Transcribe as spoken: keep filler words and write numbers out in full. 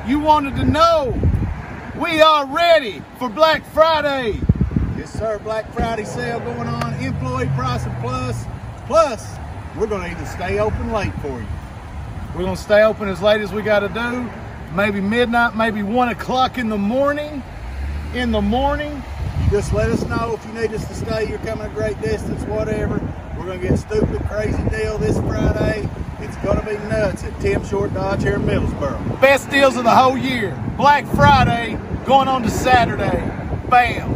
you wanted to know. We are ready for Black Friday. Yes, sir. Black Friday sale going on. Employee pricing plus. Plus, we're going to even stay open late for you. We're going to stay open as late as we got to do. Maybe midnight, maybe one o'clock in the morning. In the morning, you just let us know if you need us to stay. You're coming a great distance, whatever. We're going to get a stupid, crazy deal this Friday. It's going to be nuts at Tim Short Dodge here in Middlesboro. Best deals of the whole year. Black Friday going on to Saturday. Bam.